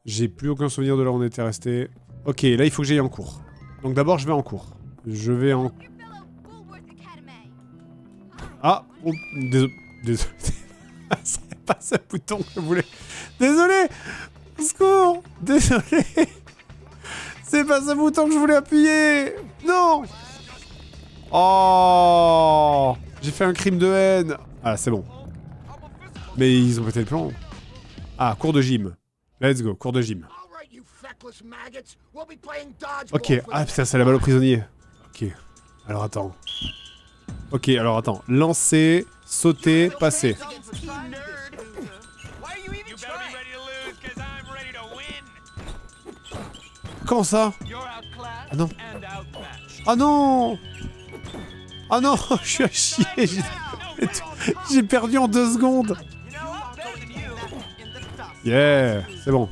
J'ai plus aucun souvenir de là où on était resté. Ok, là il faut que j'aille en cours. Donc d'abord je vais en cours. Je vais en... Ah oh, désolé. Désolé. C'est pas ce bouton que je voulais. Désolé. Au secours. Désolé. C'est pas ce bouton que je voulais appuyer. Non. Oh. J'ai fait un crime de haine. Ah c'est bon. Mais ils ont pété le plan. Ah, cours de gym. Let's go, cours de gym. Ok, ah putain, c'est la balle aux prisonniers. Ok, alors attends. Ok, alors attends. Lancer, sauter, passer. Comment ça? Ah non. Ah non. Ah non, je suis à chier. J'ai perdu en 2 secondes. Yeah, c'est bon.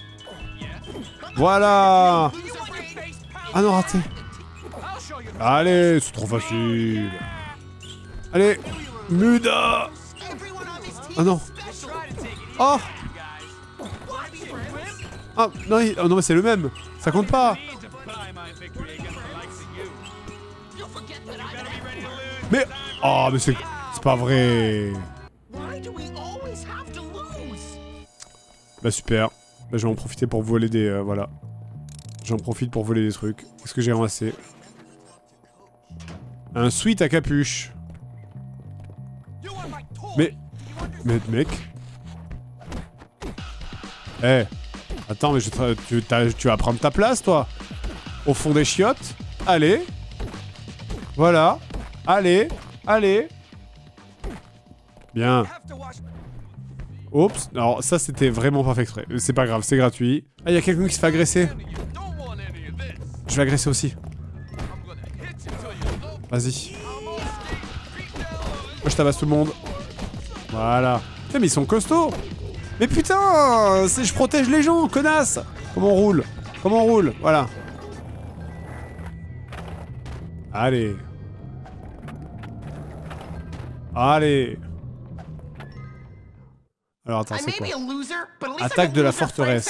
Voilà. Ah non, raté. Allez, c'est trop facile. Allez, Muda. Ah non. Oh. Ah non, oh, non mais c'est le même. Ça compte pas. Mais... Oh, mais c'est pas vrai. Bah super. Bah, je vais en profiter pour voler des... voilà. J'en profite pour voler des trucs. Qu'est-ce que j'ai ramassé? Un sweat à capuche. Mais mec. Eh. Hey. Attends, mais tu vas prendre ta place, toi. Au fond des chiottes. Allez. Voilà. Allez. Allez. Bien. Oups. Alors, ça, c'était vraiment pas fait exprès. C'est pas grave, c'est gratuit. Ah, il y a quelqu'un qui se fait agresser. Je vais agresser aussi. Vas-y. Moi, je tabasse tout le monde. Voilà. Putain, mais ils sont costauds. Mais putain, je protège les gens, connasse. Comment on roule? Comment on roule? Voilà. Allez. Allez. Alors attends, c'est quoi? Attaque de la forteresse.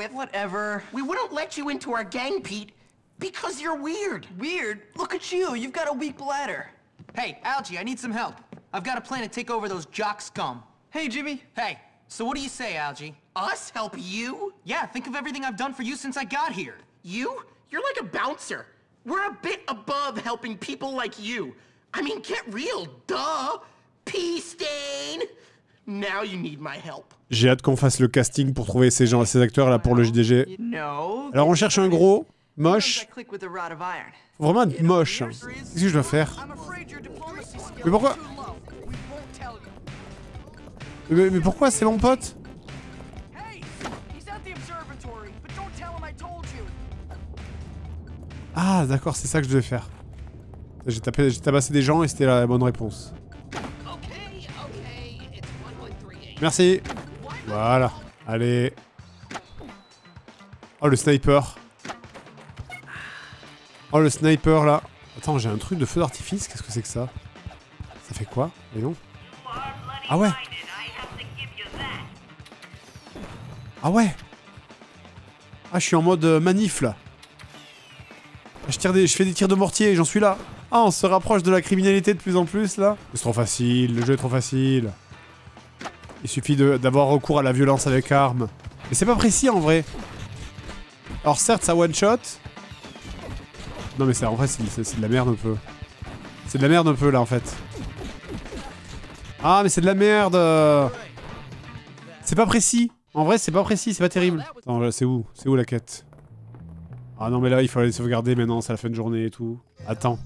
Because you're weird. Weird? Look at you, you've got a weak bladder. Hey, Algie, I need some help. I've got a plan to take over those jock scum. Hey, Jimmy. Hey, so what do you say, Algie? Us help you? Yeah, think of everything I've done for you since I got here. You? You're like a bouncer. We're a bit above helping people like you. I mean, get real, duh. Pea stain. Now you need my help. J'ai hâte qu'on fasse le casting pour trouver ces gens, ces acteurs là pour le JDG. Alors on cherche un gros. Moche. Faut vraiment être moche. Qu'est-ce que je dois faire? Mais pourquoi? Mais pourquoi? C'est mon pote. Ah d'accord, c'est ça que je devais faire. J'ai tabassé des gens et c'était la bonne réponse. Merci. Voilà. Allez. Oh le sniper. Oh le sniper là. Attends, j'ai un truc de feu d'artifice, qu'est-ce que c'est que ça? Ça fait quoi? Et non? Ah ouais. Ah ouais. Ah je suis en mode manif là. Je fais des tirs de mortier, j'en suis là. Ah on se rapproche de la criminalité de plus en plus là. C'est trop facile, le jeu est trop facile. Il suffit d'avoir recours à la violence avec arme. Mais c'est pas précis en vrai. Alors certes ça one shot. Non mais en vrai c'est de la merde un peu. C'est de la merde un peu là en fait. Ah mais c'est de la merde. C'est pas précis. En vrai c'est pas précis, c'est pas terrible. Attends, c'est où? C'est où la quête? Ah non mais là il faut aller sauvegarder maintenant, c'est la fin de journée et tout. Attends.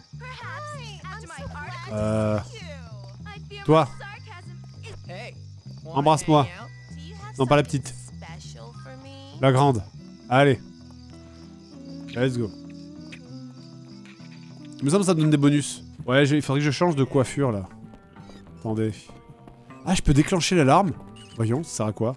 Toi. Embrasse-moi. Non pas la petite. La grande. Allez. Let's go. Il me semble que ça donne des bonus. Ouais, il faudrait que je change de coiffure là. Attendez. Ah, je peux déclencher l'alarme? Voyons, ça sert à quoi?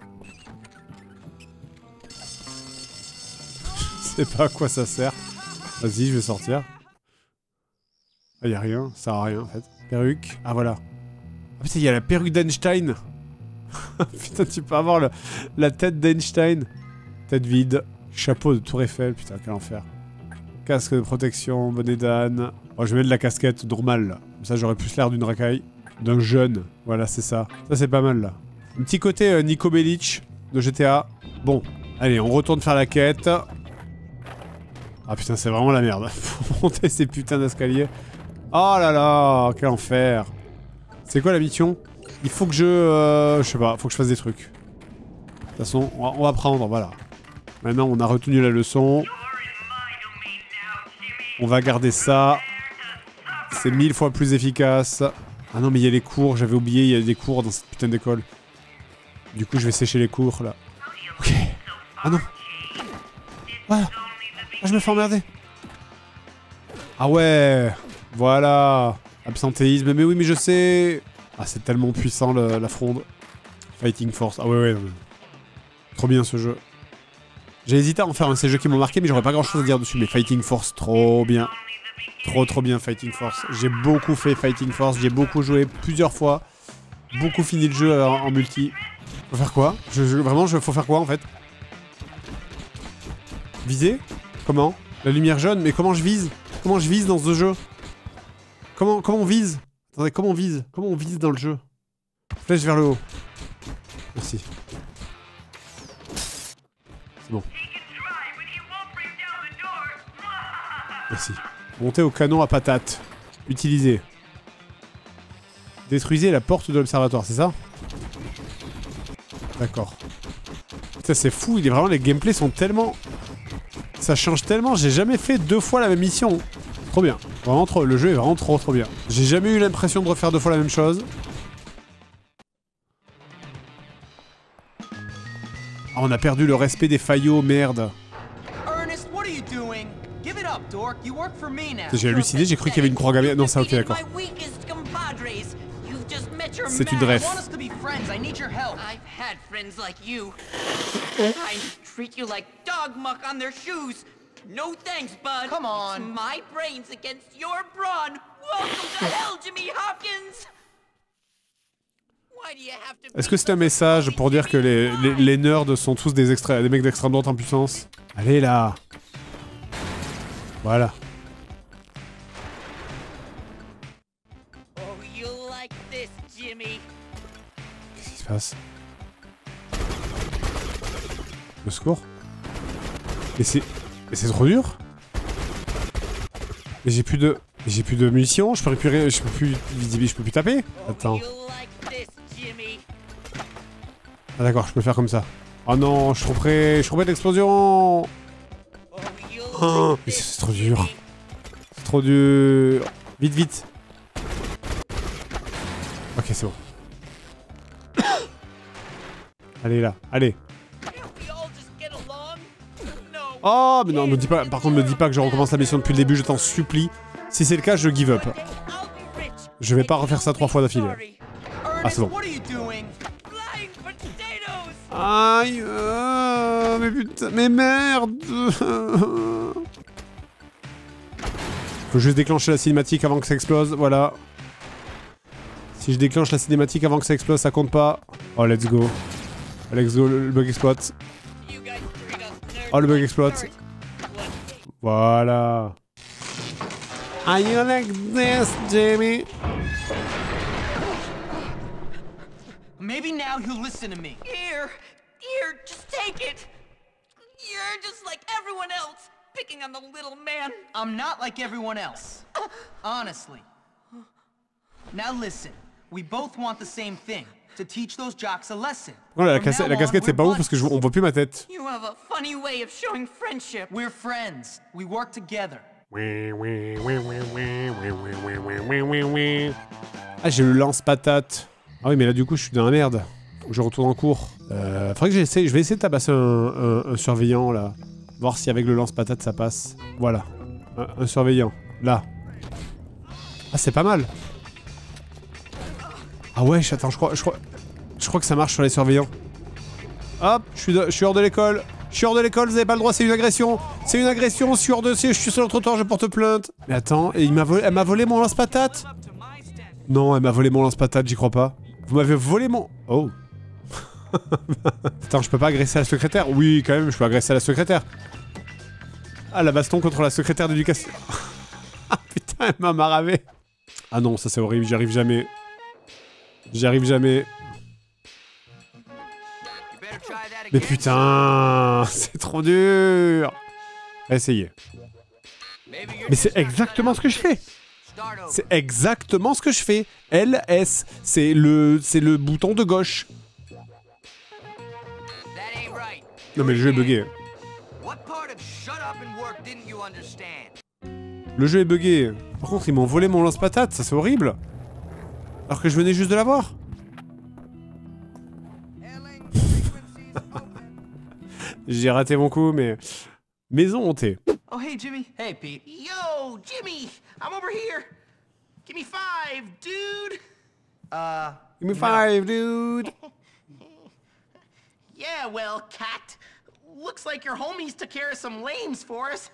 Je sais pas à quoi ça sert. Vas-y, je vais sortir. Ah, y'a rien, ça sert à rien en fait. Perruque. Ah, voilà. Ah putain, il y a la perruque d'Einstein. Putain, tu peux avoir la tête d'Einstein. Tête vide. Chapeau de Tour Eiffel, putain, quel enfer. Casque de protection, bonnet d'âne. Oh, je vais mettre de la casquette normale, là. Comme ça, j'aurais plus l'air d'une racaille. D'un jeune. Voilà, c'est ça. Ça, c'est pas mal, là. Un petit côté Nico Bellic de GTA. Bon, allez, on retourne faire la quête. Ah putain, c'est vraiment la merde. Faut monter ces putains d'escaliers. Oh là là, quel enfer. C'est quoi la mission? Il faut que je sais pas, faut que je fasse des trucs. De toute façon, on va prendre, voilà. Maintenant, on a retenu la leçon. On va garder ça. C'est 1000 fois plus efficace. Ah non, mais il y a les cours, j'avais oublié, il y a des cours dans cette putain d'école. Du coup, je vais sécher les cours, là. Ok. Ah non. Voilà. Ah, je me fais emmerder. Ah ouais. Voilà. Absentéisme. Mais oui, mais je sais. Ah, c'est tellement puissant, la fronde. Fighting Force. Ah ouais. Trop bien, ce jeu. J'ai hésité à en faire un de ces jeux qui m'ont marqué, mais j'aurais pas grand chose à dire dessus. Mais Fighting Force, trop bien. Trop bien, Fighting Force. J'ai beaucoup fait Fighting Force. J'ai beaucoup joué plusieurs fois. Beaucoup fini le jeu en multi. Faut faire quoi? Vraiment, faut faire quoi, en fait? Viser? Comment? La lumière jaune? Mais comment je vise? Comment je vise dans ce jeu? Comment on vise? Attendez, comment on vise? Comment on vise dans le jeu? Flèche vers le haut. Merci. C'est bon. Merci. Montez au canon à patates. Utilisez. Détruisez la porte de l'observatoire, c'est ça? D'accord. Putain, c'est fou, les gameplays sont tellement... Ça change tellement, j'ai jamais fait 2 fois la même mission. Trop bien. Vraiment trop, le jeu est vraiment trop bien. J'ai jamais eu l'impression de refaire 2 fois la même chose. Ah, on a perdu le respect des faillots, merde. J'ai halluciné, j'ai cru qu'il y avait une croix gammée. Non, ça, ok, d'accord. C'est une ref. No thanks, bud. Come on. It's my brains against your brawn. Welcome to hell, Jimmy Hopkins. Est-ce que c'est un message pour dire que les nerds sont tous des mecs d'extrême droite en puissance? Allez là. Voilà. Oh, you'll like this, Jimmy. Qu'est-ce qui se passe? Le secours? Mais c'est trop dur. Mais j'ai plus de munitions, je peux plus taper. Attends. Ah d'accord, je peux faire comme ça. Oh non, je suis trop près d'explosion. Oh, mais c'est trop dur. C'est trop dur. Vite, vite. Ok, c'est bon. Allez là, allez. Oh, mais non, me dis pas. Par contre, me dis pas que je recommence la mission depuis le début, je t'en supplie. Si c'est le cas, je give up. Je vais pas refaire ça 3 fois d'affilée. Ah, c'est bon. Aïe, mais putain, mais merde. Faut juste déclencher la cinématique avant que ça explose, voilà. Si je déclenche la cinématique avant que ça explose, ça compte pas. Oh, let's go. Let's go, le bug exploite. Oh, le bug exploite. Voilà. Are you like this, Jamie? Maybe now he'll listen to me. Here, just take it. You're just like everyone else, picking on the little man. I'm not like everyone else. Honestly. Now listen, we both want the same thing. To teach those jocks a lesson. Oh, la casquette c'est pas ouf parce que on voit plus ma tête. You have a funny way of showing friendship. We're friends. We work together. Ah, j'ai le lance-patate. Ah oui, mais là du coup je suis dans la merde. Faut que je retourne en cours. Faudrait que je vais essayer de tabasser un surveillant là. Voir si avec le lance-patate ça passe. Voilà. Un surveillant. Là. Ah, c'est pas mal. Ah ouais, attends, je crois que ça marche sur les surveillants. Hop, je suis hors de l'école. Je suis hors de l'école, vous avez pas le droit, c'est une agression. C'est une agression, je suis sur le trottoir, je porte plainte. Mais attends, et elle m'a volé mon lance-patate. Non, elle m'a volé mon lance-patate, j'y crois pas. Vous m'avez volé mon... Oh. Attends, je peux pas agresser la secrétaire? Oui, quand même, je peux agresser la secrétaire. Ah, la baston contre la secrétaire d'éducation. Ah putain, elle m'a maravé. Ah non, ça c'est horrible, j'y arrive jamais. J'y arrive jamais. Mais putain, c'est trop dur. Essayez. Mais c'est exactement ce que je fais. C'est exactement ce que je fais. LS, c'est le bouton de gauche. Non mais le jeu est bugué. Le jeu est bugué. Par contre, ils m'ont volé mon lance-patate, ça c'est horrible. Alors que je venais juste de l'avoir. J'ai raté mon coup, mais... Maison hantée. Oh, hey, Jimmy. Hey, Pete. Yo, Jimmy! I'm over here! Give me 5, dude! Give me 5, dude! Yeah, well, cat. Looks like your homies took care of some lames for us.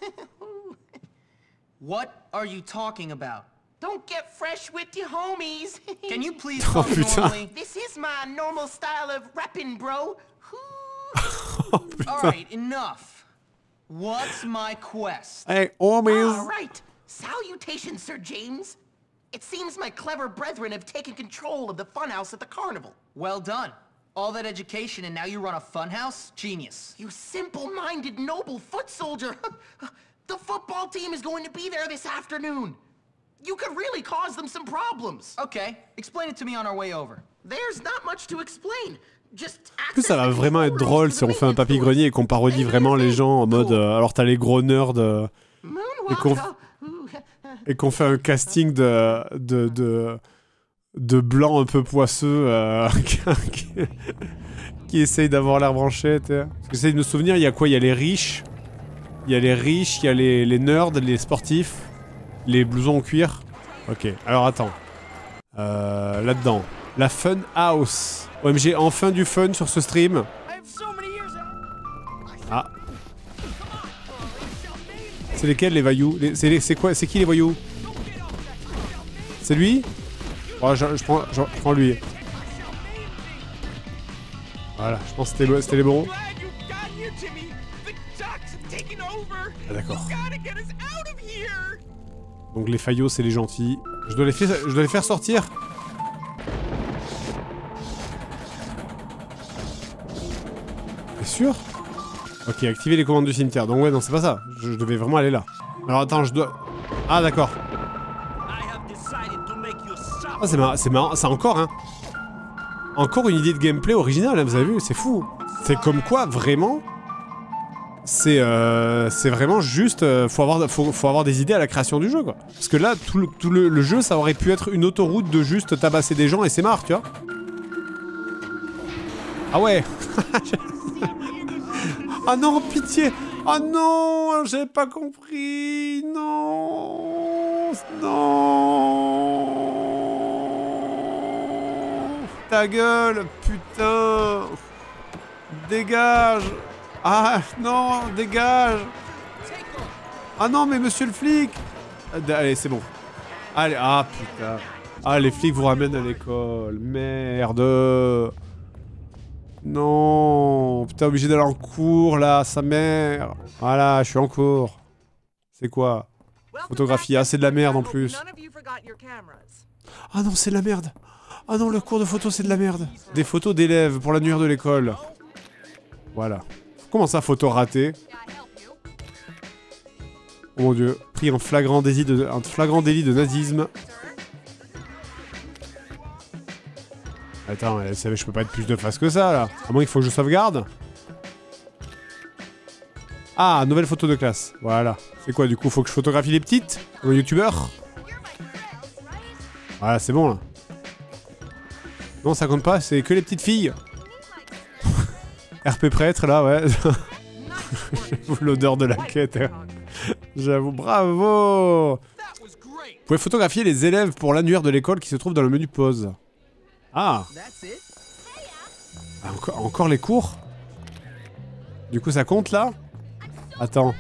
What are you talking about? Don't get fresh with your homies. Can you please talk normally? This is my normal style of rapping, bro. Oh, Alright, enough. What's my quest? Hey, homies! All right. Salutations, Sir James. It seems my clever brethren have taken control of the funhouse at the carnival. Well done. All that education and now you run a funhouse? Genius. You simple-minded noble foot soldier. The football team is going to be there this afternoon. You could really cause them some problems. Okay, explain it to me on our way over. There's not much to explain. Just En plus, ça va vraiment être drôle si on fait un papy-grenier et qu'on parodie vraiment les gens en mode... alors t'as les gros nerds... et qu'on fait un casting de blancs un peu poisseux qui essayent d'avoir l'air branché, tu sais. Parce que j'essaie de me souvenir, il y a quoi? Il y a les riches. Il y a les nerds, les sportifs, les blousons en cuir. Ok, alors attends. Là-dedans. La Fun House. OMG, enfin du fun sur ce stream. Ah. C'est lesquels les voyous? C'est quoi? C'est qui les voyous? C'est lui? Oh, je prends lui. Voilà, je pense que c'était les bons. Ah d'accord. Donc les faillots, c'est les gentils. Je dois les faire sortir. T'es sûr? Ok, activer les commandes du cimetière. Donc ouais, non, c'est pas ça. Je devais vraiment aller là. Alors attends, je dois... Ah d'accord. Ah c'est marrant, c'est encore hein. Encore une idée de gameplay originale, hein, vous avez vu, c'est fou. C'est comme quoi, vraiment... C'est vraiment juste... faut avoir des idées à la création du jeu, quoi. Parce que là, tout le jeu, ça aurait pu être une autoroute de juste tabasser des gens et c'est marre, tu vois. Ah ouais. Ah non, pitié. Ah non, j'ai pas compris. Non. Non. Ta gueule, putain. Dégage. Ah non, dégage. Ah non, mais monsieur le flic. Allez, c'est bon. Allez, ah putain. Ah, les flics vous ramènent à l'école. Merde. Non. Putain, obligé d'aller en cours là, sa mère. Voilà, je suis en cours. C'est quoi? Photographie. Ah, c'est de la merde en plus. Ah non, c'est de la merde. Ah non, le cours de photo, c'est de la merde. Des photos d'élèves pour l'annuaire de l'école. Voilà. Comment ça, photo ratée? Oh mon dieu. Pris en flagrant délit de nazisme. Attends, je peux pas être plus de face que ça, là. À moins qu'il faut que je sauvegarde. Ah, nouvelle photo de classe. Voilà. C'est quoi, du coup? Faut que je photographie les petites? Comme un youtubeur? Voilà, c'est bon, là. Non, ça compte pas, c'est que les petites filles. RP prêtre, là, ouais. J'avoue l'odeur de la quête. Hein. J'avoue, bravo. Vous pouvez photographier les élèves pour l'annuaire de l'école qui se trouve dans le menu pause. Ah, encore les cours? Du coup, ça compte, là? Attends.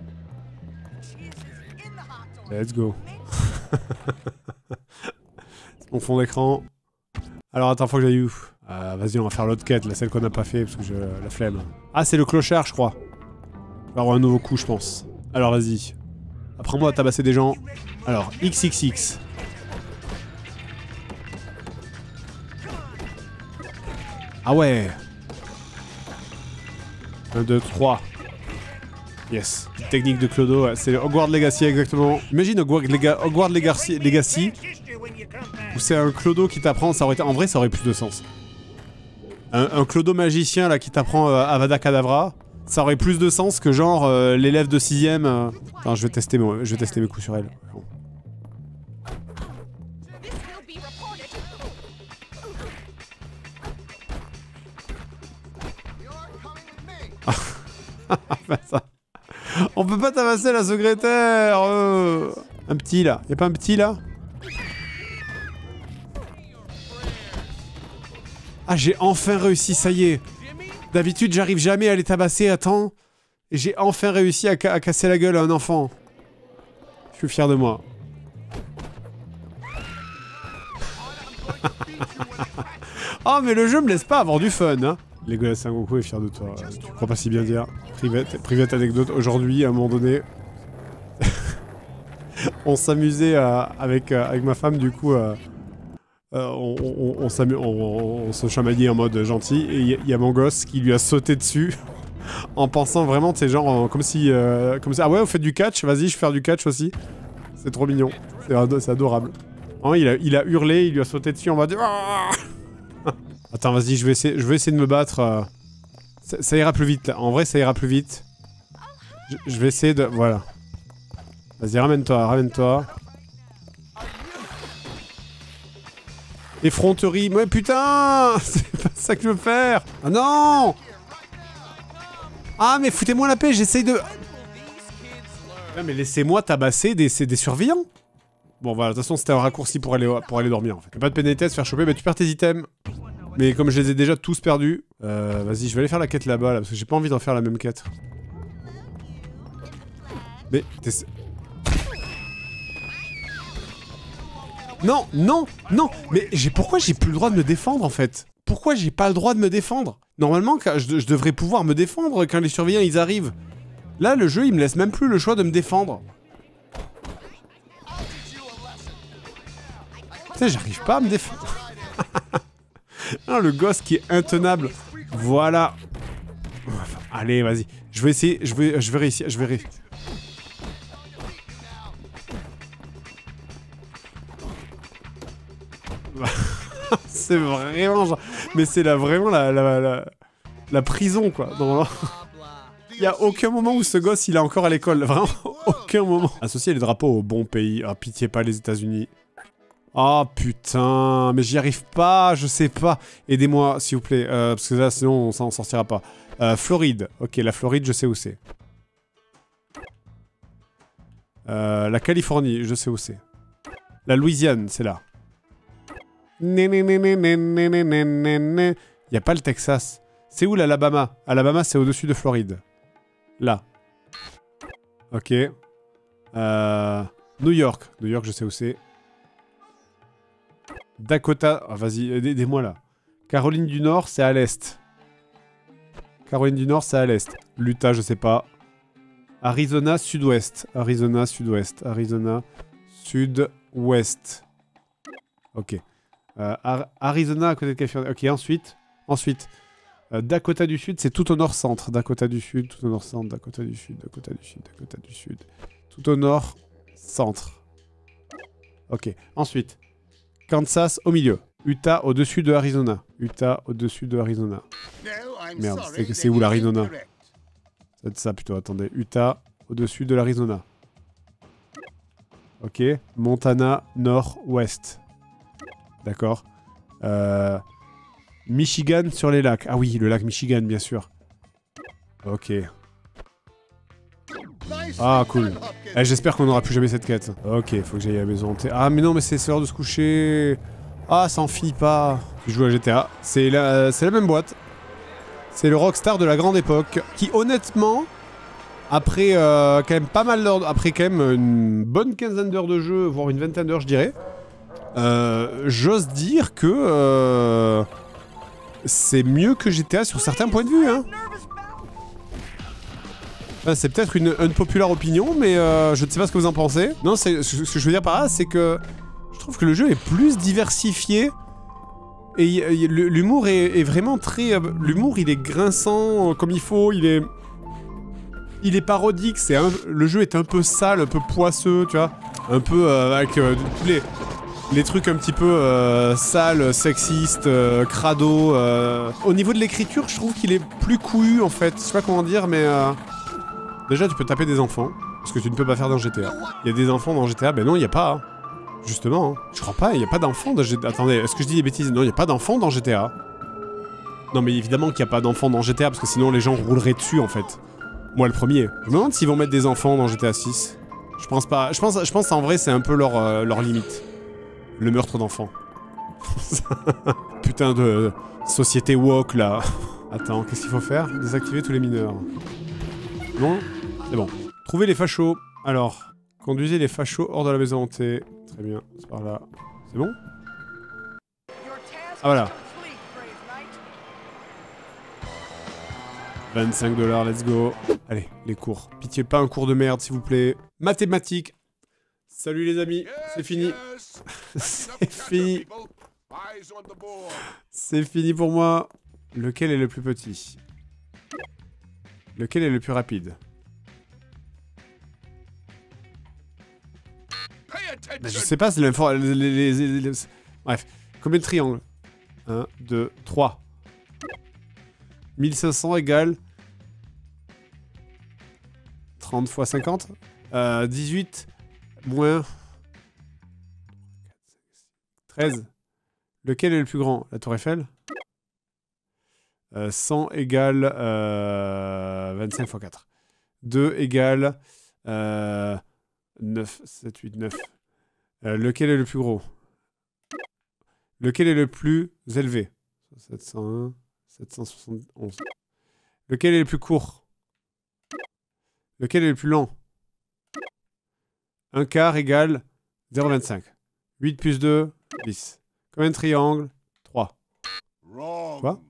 Let's go. Mon fond d'écran. Alors, attends, faut que j'aille où? Vas-y, on va faire l'autre quête, là, celle qu'on n'a pas fait, parce que j'ai la flemme. Ah, c'est le clochard, je crois. On va avoir un nouveau coup, je pense. Alors, vas-y. Apprends-moi à tabasser des gens. Alors, XXX. Ah ouais. 1, 2, 3. Yes. Petite technique de Clodo, ouais. C'est Hogwarts Legacy exactement. Imagine Hogwarts Legacy où c'est un Clodo qui t'apprend, ça aurait été... En vrai, ça aurait plus de sens. Un Clodo magicien là qui t'apprend Avada Kedavra, ça aurait plus de sens que genre l'élève de 6ème. Attends, je vais tester mes coups sur elle. Bon. Ça. On peut pas tabasser la secrétaire. Un petit là. Y'a pas un petit là? Ah, j'ai enfin réussi, ça y est. D'habitude, j'arrive jamais à les tabasser, attends. Et j'ai enfin réussi à casser la gueule à un enfant. Je suis fier de moi. Oh, mais le jeu me laisse pas avoir du fun, hein. Legolas Sengoku est fier de toi. Tu crois pas si bien dire. Private anecdote. Aujourd'hui, à un moment donné, on s'amusait avec ma femme, du coup... on se chamaillait en mode gentil et il y a mon gosse qui lui a sauté dessus en pensant vraiment, tu sais, genre comme si ah ouais, vous faites du catch, vas-y, je vais faire du catch aussi. C'est trop mignon, c'est adorable. Oh, il a hurlé, il lui a sauté dessus en mode attends, vas-y, je vais essayer de me battre. Ça ira plus vite là. En vrai, ça ira plus vite. Je vais essayer de... Voilà. Vas-y, ramène-toi. Effronterie, mais putain, c'est pas ça que je veux faire. Ah non. Ah mais foutez-moi la paix, j'essaye de... Ah, mais laissez-moi tabasser des surveillants. Bon voilà, de toute façon c'était un raccourci pour aller dormir en fait. Y'a pas de pénalité à se faire choper, mais tu perds tes items. Mais comme je les ai déjà tous perdus, vas-y, je vais aller faire la quête là-bas là, parce que j'ai pas envie d'en faire la même quête. Mais... Non, mais pourquoi j'ai plus le droit de me défendre en fait? Pourquoi j'ai pas le droit de me défendre? Normalement, je devrais pouvoir me défendre quand les surveillants ils arrivent. Là, le jeu il me laisse même plus le choix de me défendre. Putain, j'arrive pas à me défendre. Ah, le gosse qui est intenable. Voilà. Allez, vas-y. Je vais essayer, je vais réussir, C'est vraiment genre... Mais c'est vraiment la prison, quoi. Il y a aucun moment où ce gosse, il est encore à l'école. Vraiment, aucun moment. Associer les drapeaux au bon pays. Ah, pitié pas les États-Unis. Oh, putain. Mais j'y arrive pas, je sais pas. Aidez-moi, s'il vous plaît. Parce que là, sinon, on s'en sortira pas. Floride. Ok, la Floride, je sais où c'est. La Californie, je sais où c'est. La Louisiane, c'est là. Y a pas le Texas. C'est où l'Alabama? Alabama, c'est au-dessus de Floride. Là. Ok. New York. New York, je sais où c'est. Dakota... Oh, vas-y, aidez-moi là. Caroline du Nord, c'est à l'est. Caroline du Nord, c'est à l'est. L'Utah, je sais pas. Arizona, sud-ouest. Arizona, sud-ouest. Arizona, sud-ouest. Ok. Arizona à côté de Californie. Ok, ensuite. Dakota du Sud, c'est tout au nord-centre. Dakota du Sud, tout au nord-centre. Dakota du Sud, Dakota du Sud, Dakota du Sud. Tout au nord-centre. Ok, ensuite. Kansas au milieu. Utah au-dessus de Arizona. Utah au-dessus de Arizona. Merde, c'est où l'Arizona? C'est ça plutôt, attendez. Utah au-dessus de l'Arizona. Ok. Montana nord-ouest. D'accord. Michigan sur les lacs. Ah oui, le lac Michigan, bien sûr. Ok. Ah, cool. Eh, j'espère qu'on n'aura plus jamais cette quête. Ok, faut que j'aille à la maison. Ah, mais non, mais c'est l'heure de se coucher. Ah, ça en finit pas. Je joue à GTA. C'est la même boîte. C'est le Rockstar de la grande époque. Qui, honnêtement, après quand même pas mal d'heures... Après quand même une bonne quinzaine d'heures de jeu, voire une vingtaine d'heures, je dirais. J'ose dire que... c'est mieux que GTA sur certains points de vue, hein. Enfin, c'est peut-être une unpopular opinion, mais je ne sais pas ce que vous en pensez. Non, ce que je veux dire par là, c'est que je trouve que le jeu est plus diversifié. Et l'humour est vraiment très... l'humour, il est grinçant comme il faut, il est parodique, le jeu est un peu sale, un peu poisseux, tu vois. Un peu avec tous les trucs un petit peu sales, sexistes, crado. Au niveau de l'écriture, je trouve qu'il est plus couillu, en fait. Je sais pas comment dire, mais... Déjà, tu peux taper des enfants, ce que tu ne peux pas faire dans GTA. Il y a des enfants dans GTA, ben non, il n'y a pas. Hein. Justement, hein. Je crois pas, il n'y a pas d'enfants dans GTA. Attendez, est-ce que je dis des bêtises? Non, il n'y a pas d'enfants dans GTA. Non, mais évidemment qu'il n'y a pas d'enfants dans GTA, parce que sinon les gens rouleraient dessus, en fait. Moi, le premier. Je me demande s'ils vont mettre des enfants dans GTA 6. Je pense pas. Je pense en vrai, c'est un peu leur limite. Le meurtre d'enfants. Putain de société woke, là. Attends, qu'est-ce qu'il faut faire? Désactiver tous les mineurs. Non? C'est bon. Trouvez les fachos. Alors, conduisez les fachos hors de la maison hantée. Très bien, c'est par là. C'est bon? Ah voilà. 25$, let's go. Allez, les cours. Pitié, pas un cours de merde, s'il vous plaît. Mathématiques. Salut les amis, c'est fini. C'est fini. C'est fini pour moi. Lequel est le plus petit? Lequel est le plus rapide? Bah, je sais pas, c'est l'info... Bref, combien de triangles? 1, 2, 3. 1500 égale... 30 fois 50 18 moins... 13. Lequel est le plus grand? La tour Eiffel? 100 égale 25 fois 4. 2 égale 9, 7, 8, 9. Lequel est le plus gros? Lequel est le plus élevé? 701, 771. Lequel est le plus court? Lequel est le plus lent? 1 quart égale 0,25. 8 plus 2, 10. Combien de triangles? 3. Quoi?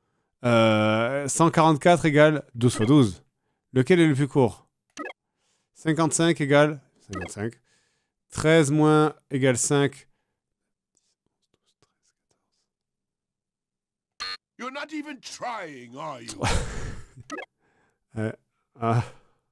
144 égale 12 fois 12. Lequel est le plus court? 55 égale 55. 13 moins égale 5. You're not even trying, are you? Ah.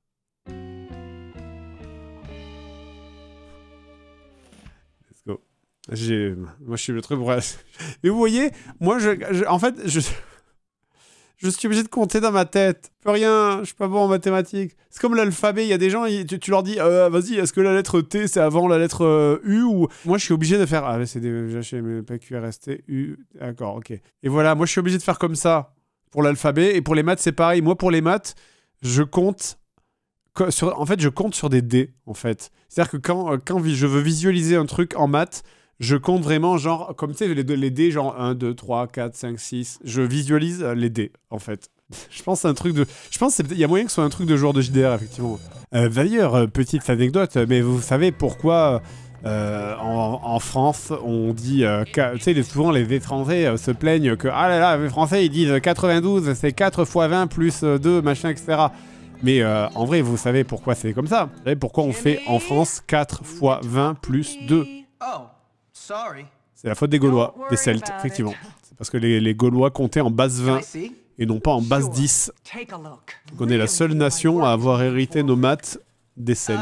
Let's go. Moi, je suis le truc. Mais vous voyez, moi, en fait, je suis obligé de compter dans ma tête. Je peux rien, je suis pas bon en mathématiques. C'est comme l'alphabet, il y a des gens, tu leur dis, vas-y, est-ce que la lettre T, c'est avant la lettre U ou... Moi, je suis obligé de faire... Ah, c'est des HM, PQRST, U... D'accord, ok. Et voilà, moi, je suis obligé de faire comme ça pour l'alphabet. Et pour les maths, c'est pareil. Moi, pour les maths, je compte... En fait, je compte sur des dés, en fait. C'est-à-dire que quand je veux visualiser un truc en maths, je compte vraiment, genre, comme tu sais, les dés, genre 1, 2, 3, 4, 5, 6. Je visualise les dés, en fait. Je pense que c'est un truc de... Je pense qu'il y a moyen que ce soit un truc de joueur de JDR, effectivement. D'ailleurs, petite anecdote, mais vous savez pourquoi en France, on dit... tu sais, souvent, les étrangers se plaignent que... Ah là là, les Français, ils disent 92, c'est 4 fois 20 plus 2, machin, etc. Mais en vrai, vous savez pourquoi c'est comme ça. Vous savez pourquoi on fait en France 4 fois 20 plus 2. C'est la faute des Gaulois, des Celtes, effectivement. C'est parce que les Gaulois comptaient en base 20 et non pas en base 10. Donc on est la seule nation à avoir hérité nos maths des Celtes.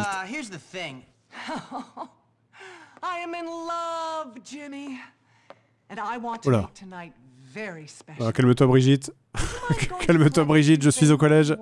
Oh là. Calme-toi, Brigitte. Calme-toi, Brigitte, je suis au collège.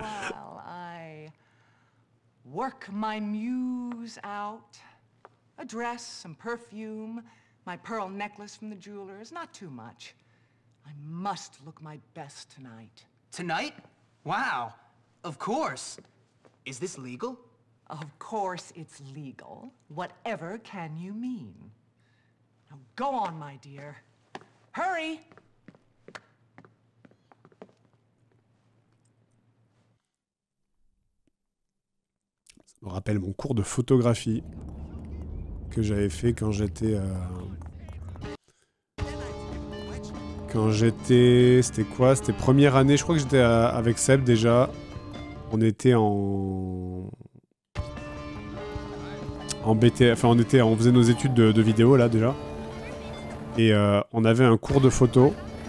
Work my muse out. A dress, some perfume, my pearl necklace from the jeweler's, not too much. I must look my best tonight. Tonight? Wow. Of course. Is this legal? Of course it's legal. Whatever can you mean? Now go on, my dear. Hurry! Ça me rappelle mon cours de photographie que j'avais fait quand j'étais Quand j'étais... C'était quoi? C'était première année, je crois que j'étais avec Seb déjà. On était en BT... Enfin, on faisait nos études de vidéo, là, déjà. Et on avait un cours de photo.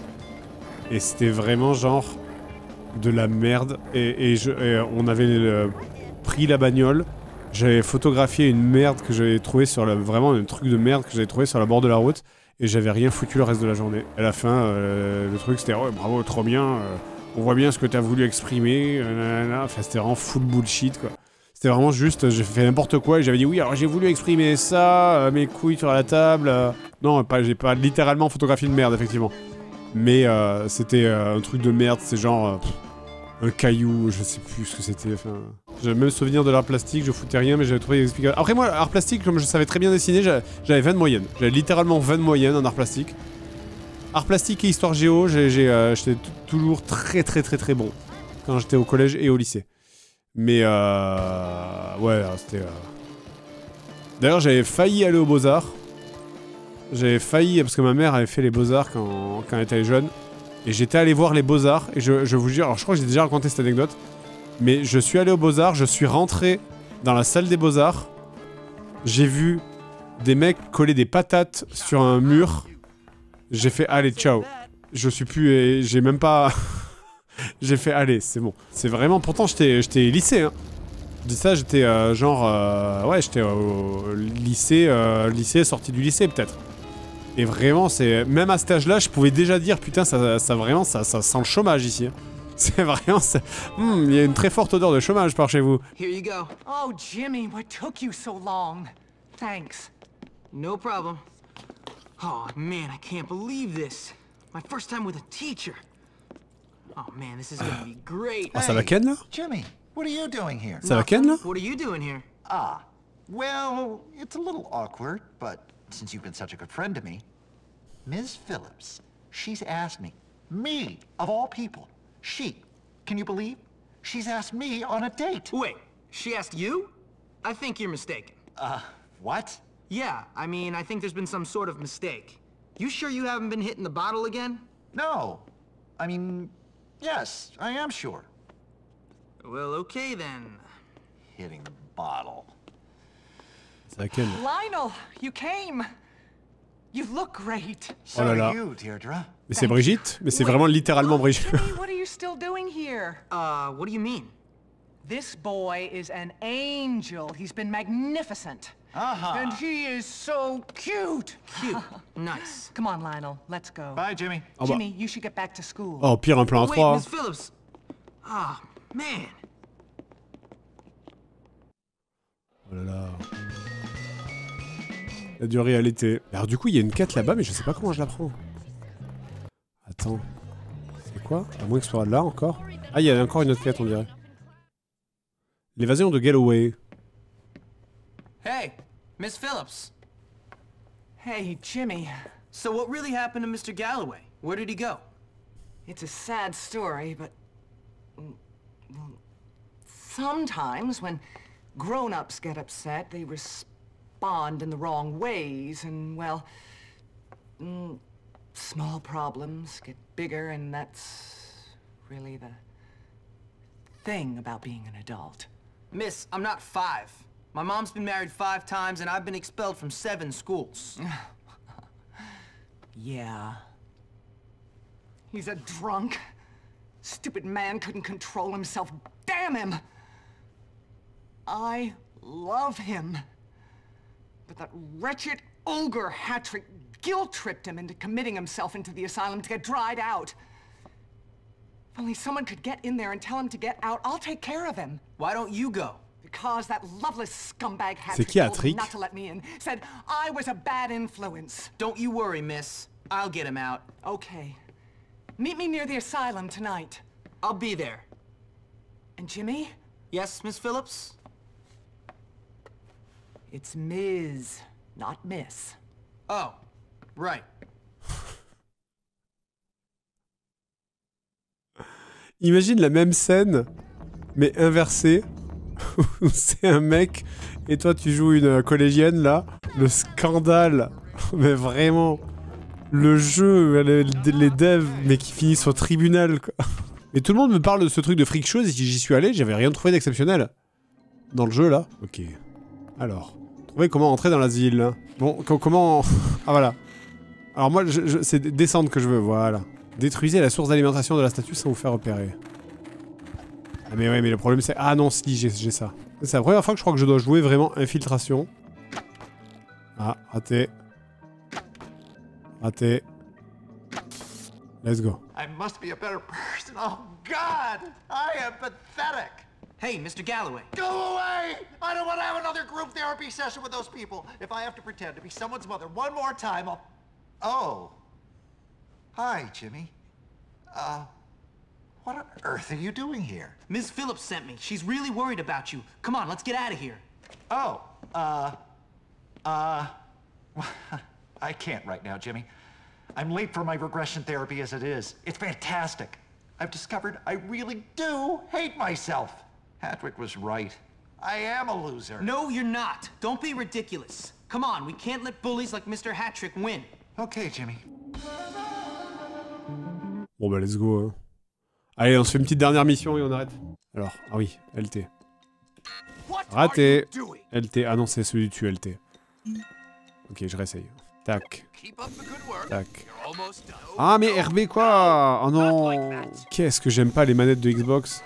Et c'était vraiment genre... de la merde. Et on avait pris la bagnole. J'avais photographié une merde que j'avais trouvée sur la... Vraiment un truc de merde que j'avais trouvé sur la bord de la route. Et j'avais rien foutu le reste de la journée. À la fin, le truc c'était oh, bravo, trop bien. On voit bien ce que t'as voulu exprimer. Enfin, c'était vraiment full bullshit quoi. C'était vraiment juste, j'ai fait n'importe quoi et j'avais dit oui, alors j'ai voulu exprimer ça, mes couilles sur la table. Non, j'ai pas littéralement photographié une merde, effectivement. Mais c'était un truc de merde, c'est genre un caillou, je sais plus ce que c'était. Enfin, j'ai le même souvenir de l'art plastique, je foutais rien, mais j'avais trouvé des explications. Après, moi, art plastique, comme je savais très bien dessiner, j'avais 20 de moyenne. J'avais littéralement 20 de moyenne en art plastique. Art plastique et histoire géo, j'étais toujours très bon quand j'étais au collège et au lycée. Mais ouais, c'était... D'ailleurs, j'avais failli aller aux Beaux-Arts. J'avais failli, parce que ma mère avait fait les Beaux-Arts quand elle était jeune. Et j'étais allé voir les Beaux-Arts, et je vous jure, alors je crois que j'ai déjà raconté cette anecdote, mais je suis allé aux Beaux-Arts, je suis rentré dans la salle des Beaux-Arts, j'ai vu des mecs coller des patates sur un mur, j'ai fait allez ciao, je suis plus, j'ai même pas, j'ai fait allez c'est bon, c'est vraiment, pourtant j'étais lycée hein, je dis ça j'étais genre, ouais j'étais au lycée, sorti du lycée peut-être. Et vraiment, c'est même à cet âge-là, je pouvais déjà dire putain, ça vraiment, ça sent le chômage ici. C'est vraiment, il y a une très forte odeur de chômage par chez vous. Here you go. Oh, Jimmy, what took you so long? Thanks. No problem. Oh man, I can't believe this. My first time with a teacher. Oh man, this is gonna be great. Ah, ça va Ken là? Jimmy, what are you doing here? Ça va Ken là? What are you doing here? Ah, well, it's a little awkward, but since you've been such a good friend to me, Ms. Phillips, she's asked me, of all people, can you believe? She's asked me on a date. Wait, she asked you? I think you're mistaken. What? Yeah, I mean, I think there's been some sort of mistake. You sure you haven't been hitting the bottle again? No. I mean, yes, I am sure. Well, okay then. Hitting the bottle. Ça va Ken. Lionel, you came. You look great. So Oh là là. are you, Deirdre. Mais c'est Brigitte? Mais c'est vraiment littéralement Brigitte. Jimmy, what are you still doing here? What do you mean? This boy is an angel. He's been magnificent. And he is so cute. Cute. Nice. Come on, Lionel, let's go. Bye, Jimmy. Oh bah. Jimmy, you should get back to school. Oh, pire un plan à Wait, 3. Miss Phillips. Ah, man. Oh là là. La durée à l'été. Alors du coup, il y a une quête là-bas, mais je sais pas comment je la prends. Attends. C'est quoi? À moins que ce soit là encore. Ah, il y a encore une autre quête, on dirait. L'évasion de Galloway. Hey, Miss Phillips. Hey, Jimmy. So what really happened to Mr. Galloway? Where did he go? It's a sad story, but... sometimes when grown-ups get upset, they respond in the wrong ways, and, well... small problems get bigger, and that's really the thing about being an adult. Miss, I'm not 5. My mom's been married 5 times, and I've been expelled from 7 schools. Yeah. He's a drunk. Stupid man couldn't control himself. Damn him! I love him. But that wretched ogre Hattrick guilt-tripped him into committing himself into the asylum to get dried out. If only someone could get in there and tell him to get out, I'll take care of him. Why don't you go? Because that loveless scumbag C'est Hattrick qui, told Hattrick? him not to let me in. Said I was a bad influence. Don't you worry, miss. I'll get him out. Okay. Meet me near the asylum tonight. I'll be there. And Jimmy? Yes, Miss Phillips? It's Ms., not Miss. Oh, right. Imagine la même scène, mais inversée. Où c'est un mec et toi tu joues une collégienne là. Le scandale. Mais vraiment. Le jeu, les devs, mais qui finissent au tribunal, quoi. Et tout le monde me parle de ce truc de freak show, et si j'y suis allé, j'avais rien trouvé d'exceptionnel. Dans le jeu, là. Ok. Alors, trouver comment entrer dans l'asile, là. Bon, comment... Ah, voilà. Alors moi, c'est descendre que je veux, voilà. Détruisez la source d'alimentation de la statue sans vous faire repérer. Ah mais ouais, mais le problème c'est... Ah non, si, j'ai ça. C'est la première fois que je crois que je dois jouer vraiment infiltration. Ah, raté. Raté. Let's go. I must be a better person. Oh, God! I am pathetic! Hey, Mr. Galloway. Go away! I don't want to have another group therapy session with those people. If I have to pretend to be someone's mother one more time, I'll... Oh. Hi, Jimmy. What on earth are you doing here? Ms. Phillips sent me. She's really worried about you. Come on, let's get out of here. Oh, I can't right now, Jimmy. I'm late for my regression therapy as it is. It's fantastic. I've discovered I really do hate myself. Hattrick was right. I am a loser. No, you're not. Don't be ridiculous. Come on, we can't let bullies like Mr. Hattrick win. Okay, Jimmy. Bon bah let's go. Hein. Allez, on se fait une petite dernière mission et on arrête. Alors, ah oui, LT. Raté. LT, ah non, c'est celui du LT. Ok, je réessaye. Tac. Tac. Ah mais RB quoi. Oh non. Qu'est-ce que j'aime pas les manettes de Xbox.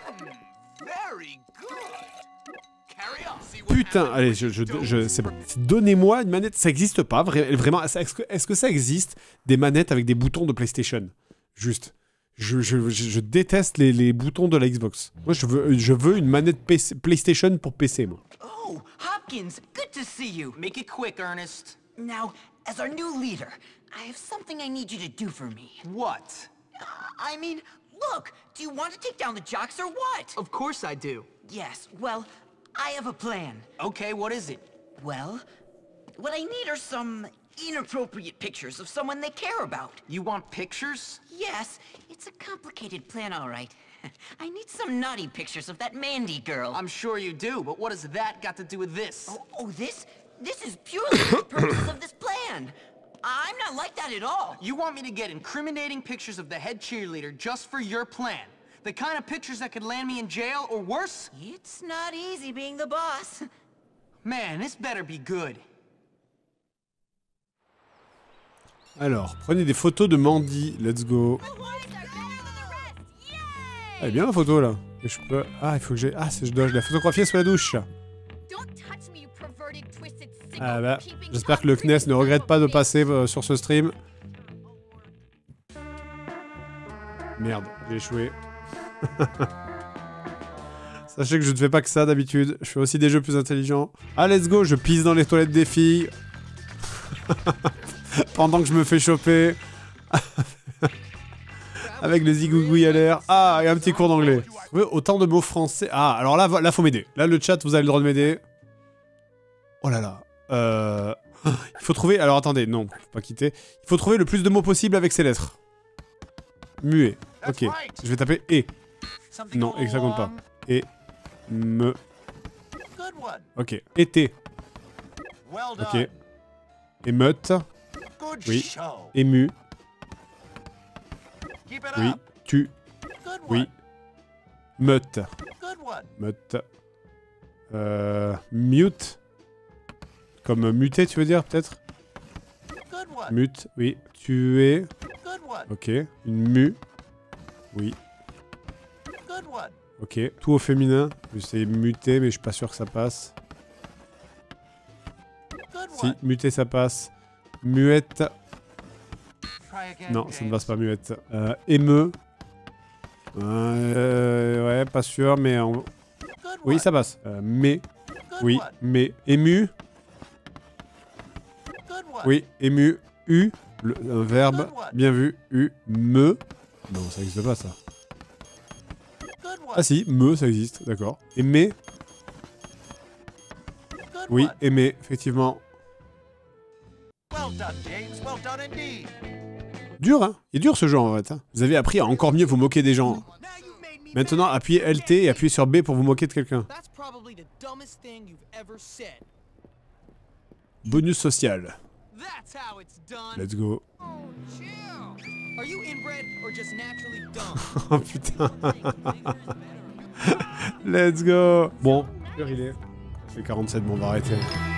Putain, allez, c'est bon. Donnez-moi une manette, ça existe pas, vraiment, est-ce que ça existe, des manettes avec des boutons de PlayStation? Juste. Je déteste les boutons de la Xbox. Moi, je veux une manette PlayStation pour PC, moi. Oh, Hopkins, good to see you. Make it quick, Ernest. Now, as our new leader, I have something I need you to do for me. What? I mean, look, do you want to take down the jocks or what? Of course I do. Yes, well, I have a plan. Okay, what is it? Well, what I need are some inappropriate pictures of someone they care about. You want pictures? Yes, it's a complicated plan, all right. I need some naughty pictures of that Mandy girl. I'm sure you do, but what has that got to do with this? Oh, this is purely for the purpose of this plan. I'm not like that at all. You want me to get incriminating pictures of the head cheerleader just for your plan? The kind of pictures that could land me in jail or worse? It's not easy being the boss. Man, this better be good. Alors, prenez des photos de Mandy, let's go. Elle est bien la photo là. Et je peux... Ah, il faut que j'ai... Ah, je dois la photographier sous la douche. Ah bah, j'espère que le CNES ne regrette pas de passer sur ce stream. Merde, j'ai échoué. Sachez que je ne fais pas que ça d'habitude. Je fais aussi des jeux plus intelligents. Ah, let's go, je pisse dans les toilettes des filles. Pendant que je me fais choper. Avec le zigougoui à l'air. Ah, et un petit cours d'anglais. Autant de mots français. Ah, alors là, faut m'aider. Là, le chat, vous avez le droit de m'aider. Oh là là. Il faut trouver... Alors attendez, non, faut pas quitter. Il faut trouver le plus de mots possible avec ces lettres. Muet. Ok. Je vais taper E. Non, et que ça compte pas. Et... Me... Ok. Été. Ok. Émeute. Oui. Ému. Oui. Tu. Oui. Meute. Meute. Mute. Comme muter, tu veux dire, peut-être? Mute, oui. Tuer. Ok. Une mu. Oui. Ok. Tout au féminin. C'est muter, mais je suis pas sûr que ça passe. Si, muter, ça passe. Muette. Non, ça ne passe pas, muette. Émeu. Ouais, pas sûr, mais... Oui, ça passe. Mais. Oui, mais. Ému. Oui, ému. U. Un verbe. Bien vu. U. Me. Non, ça n'existe pas, ça. Ah si, me, ça existe, d'accord. Aimer. Oui, aimer, effectivement. Dur, hein? Il est dur ce jeu en fait. Hein. Vous avez appris à encore mieux vous moquer des gens. Maintenant, appuyez LT et appuyez sur B pour vous moquer de quelqu'un. Bonus social. That's how it's done. Let's go. Oh, chill. Are you inbred or just naturally dumb? Oh putain. Let's go. Bon, quelle heure il est? C'est 47, bon on va arrêter.